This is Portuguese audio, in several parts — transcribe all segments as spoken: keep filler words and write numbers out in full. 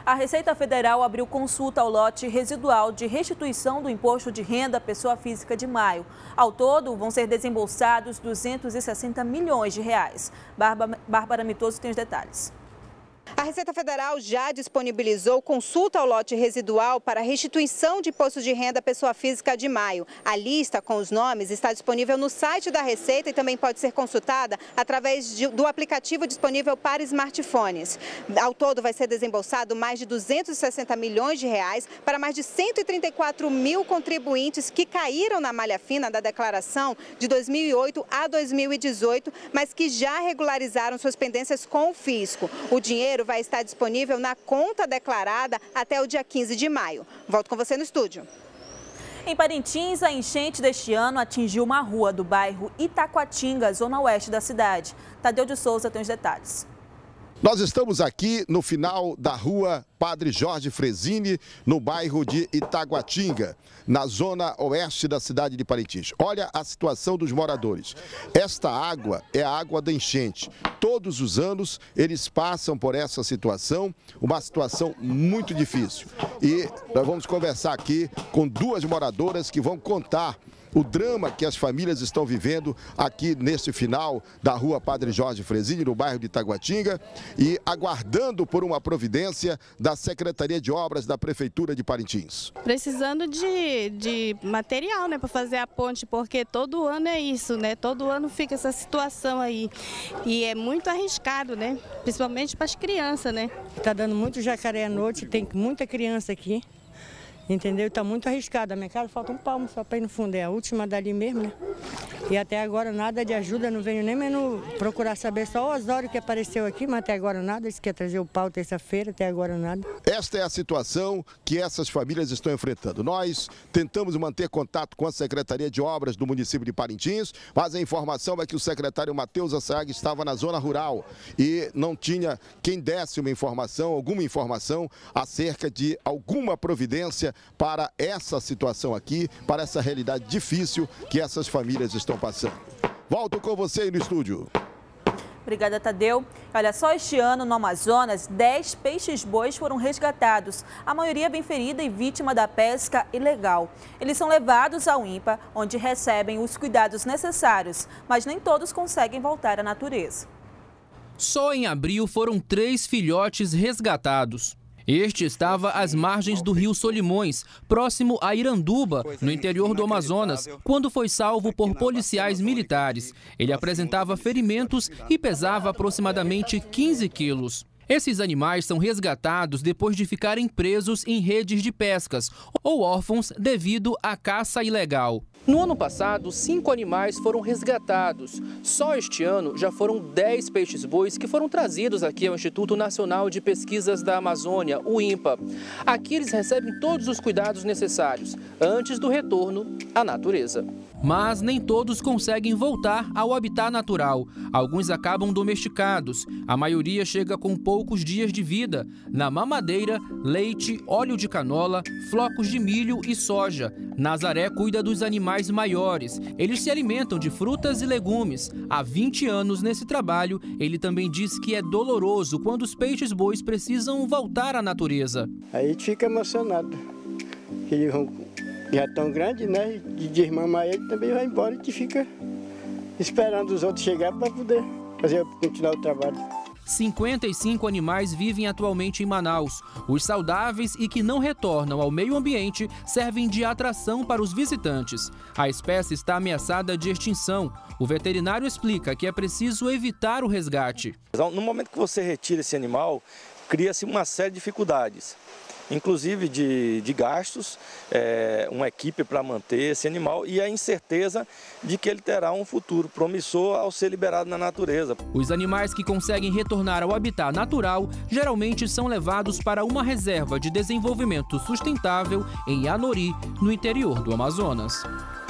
A Receita Federal abriu consulta ao lote residual de restituição do imposto de renda à pessoa física de maio. Ao todo, vão ser desembolsados duzentos e sessenta milhões de reais. Bárbara Mitoso tem os detalhes. A Receita Federal já disponibilizou consulta ao lote residual para restituição de imposto de renda à pessoa física de maio. A lista com os nomes está disponível no site da Receita e também pode ser consultada através de, do aplicativo disponível para smartphones. Ao todo vai ser desembolsado mais de duzentos e sessenta milhões de reais para mais de cento e trinta e quatro mil contribuintes que caíram na malha fina da declaração de dois mil e oito a dois mil e dezoito, mas que já regularizaram suas pendências com o fisco. O dinheiro vai estar disponível na conta declarada até o dia quinze de maio. Volto com você no estúdio. Em Parintins, a enchente deste ano atingiu uma rua do bairro Itacoatinga, zona oeste da cidade. Tadeu de Souza tem os detalhes. Nós estamos aqui no final da rua Padre Jorge Fresini, no bairro de Itaguatinga, na zona oeste da cidade de Parintins. Olha a situação dos moradores. Esta água é a água da enchente. Todos os anos eles passam por essa situação, uma situação muito difícil. E nós vamos conversar aqui com duas moradoras que vão contar o drama que as famílias estão vivendo aqui neste final da rua Padre Jorge Fresini, no bairro de Itaguatinga, e aguardando por uma providência da Secretaria de Obras da Prefeitura de Parintins. Precisando de, de material, né, para fazer a ponte, porque todo ano é isso, né? Todo ano fica essa situação aí. E é muito arriscado, né? Principalmente para as crianças, né? Tá dando muito jacaré à noite, tem muita criança aqui. Entendeu? Está muito arriscado. A minha casa falta um palmo só para ir no fundo. É a última dali mesmo, né? E até agora nada de ajuda, não venho nem menos procurar saber. Só o Osório que apareceu aqui, mas até agora nada. Disse que ia trazer o pau terça-feira, até agora nada. Esta é a situação que essas famílias estão enfrentando. Nós tentamos manter contato com a Secretaria de Obras do município de Parintins, mas a informação é que o secretário Matheus Assag estava na zona rural e não tinha quem desse uma informação, alguma informação acerca de alguma providência para essa situação aqui, para essa realidade difícil que essas famílias estão passando. Volto com você aí no estúdio. Obrigada, Tadeu. Olha, só este ano no Amazonas, dez peixes-bois foram resgatados. A maioria bem ferida e vítima da pesca ilegal. Eles são levados ao INPA, onde recebem os cuidados necessários, mas nem todos conseguem voltar à natureza. Só em abril foram três filhotes resgatados. Este estava às margens do rio Solimões, próximo a Iranduba, no interior do Amazonas, quando foi salvo por policiais militares. Ele apresentava ferimentos e pesava aproximadamente quinze quilos. Esses animais são resgatados depois de ficarem presos em redes de pescas ou órfãos devido à caça ilegal. No ano passado, cinco animais foram resgatados. Só este ano já foram dez peixes-bois que foram trazidos aqui ao Instituto Nacional de Pesquisas da Amazônia, o INPA. Aqui eles recebem todos os cuidados necessários antes do retorno à natureza. Mas nem todos conseguem voltar ao habitat natural. Alguns acabam domesticados. A maioria chega com poucos dias de vida. Na mamadeira, leite, óleo de canola, flocos de milho e soja. Nazaré cuida dos animais maiores. Eles se alimentam de frutas e legumes. Há vinte anos nesse trabalho, ele também diz que é doloroso quando os peixes-bois precisam voltar à natureza. Aí a gente fica emocionado. Eles vão, já tão grande, né? De desmamar ele também vai embora e a gente fica esperando os outros chegarem para poder fazer, continuar o trabalho. cinquenta e cinco animais vivem atualmente em Manaus. Os saudáveis e que não retornam ao meio ambiente servem de atração para os visitantes. A espécie está ameaçada de extinção. O veterinário explica que é preciso evitar o resgate. No momento que você retira esse animal, cria-se uma série de dificuldades. Inclusive de, de gastos, é, uma equipe para manter esse animal e a incerteza de que ele terá um futuro promissor ao ser liberado na natureza. Os animais que conseguem retornar ao habitat natural geralmente são levados para uma reserva de desenvolvimento sustentável em Anori, no interior do Amazonas.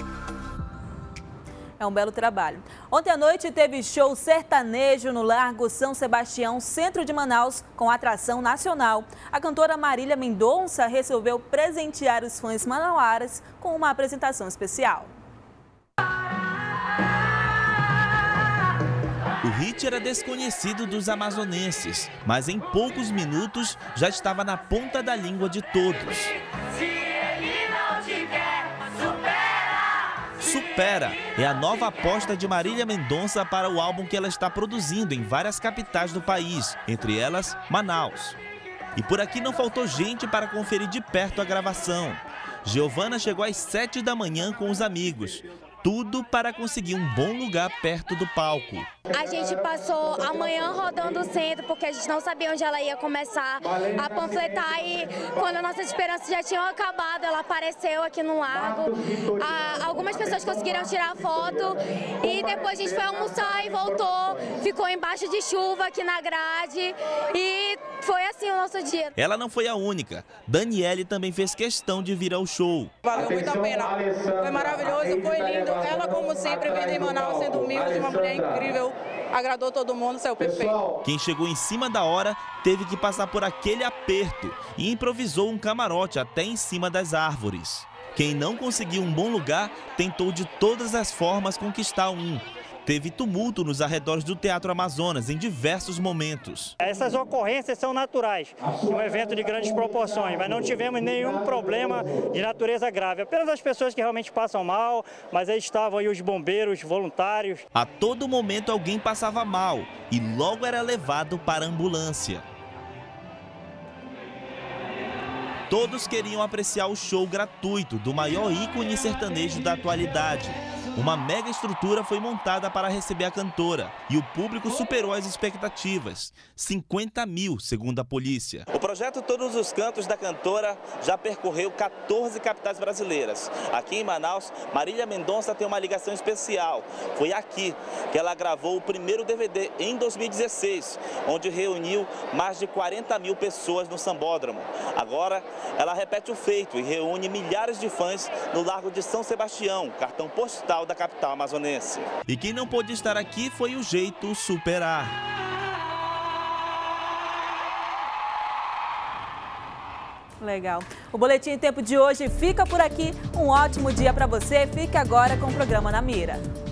É um belo trabalho. Ontem à noite teve show sertanejo no Largo São Sebastião, centro de Manaus, com atração nacional. A cantora Marília Mendonça resolveu presentear os fãs manauaras com uma apresentação especial. O hit era desconhecido dos amazonenses, mas em poucos minutos já estava na ponta da língua de todos. Se ele não te quer, supera! Supera é a nova aposta de Marília Mendonça para o álbum que ela está produzindo em várias capitais do país, entre elas Manaus. E por aqui não faltou gente para conferir de perto a gravação. Giovana chegou às sete da manhã com os amigos. Tudo para conseguir um bom lugar perto do palco. A gente passou a manhã rodando o centro, porque a gente não sabia onde ela ia começar a panfletar. E quando as nossas esperanças já tinham acabado, ela apareceu aqui no largo. Ah, algumas pessoas conseguiram tirar foto e depois a gente foi almoçar e voltou. Ficou embaixo de chuva aqui na grade e foi assim o nosso dia. Ela não foi a única. Daniele também fez questão de vir ao show. Valeu muito a pena. Foi maravilhoso, foi lindo. Ela, como sempre, veio em Manaus sendo humilde, uma mulher incrível. Agradou todo mundo, saiu perfeito. Quem chegou em cima da hora teve que passar por aquele aperto e improvisou um camarote até em cima das árvores. Quem não conseguiu um bom lugar tentou de todas as formas conquistar um. Teve tumulto nos arredores do Teatro Amazonas em diversos momentos. Essas ocorrências são naturais, um evento de grandes proporções, mas não tivemos nenhum problema de natureza grave. Apenas as pessoas que realmente passam mal, mas aí estavam aí os bombeiros voluntários. A todo momento alguém passava mal e logo era levado para a ambulância. Todos queriam apreciar o show gratuito do maior ícone sertanejo da atualidade. Uma mega estrutura foi montada para receber a cantora e o público superou as expectativas. cinquenta mil, segundo a polícia. O projeto Todos os Cantos da cantora já percorreu quatorze capitais brasileiras. Aqui em Manaus, Marília Mendonça tem uma ligação especial. Foi aqui que ela gravou o primeiro D V D em dois mil e dezesseis, onde reuniu mais de quarenta mil pessoas no Sambódromo. Agora, ela repete o feito e reúne milhares de fãs no Largo de São Sebastião, cartão postal da capital amazonense. E quem não pôde estar aqui foi o jeito Superar. Legal. O Boletim Tempo de hoje fica por aqui. Um ótimo dia para você. Fique agora com o programa Na Mira.